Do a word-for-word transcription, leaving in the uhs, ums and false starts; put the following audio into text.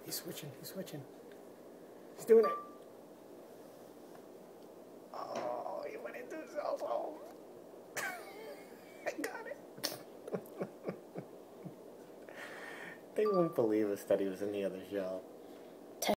He's switching. He's switching. He's doing it. Oh, he went into his cell phone. I got it. They won't believe us that he was in the other shop.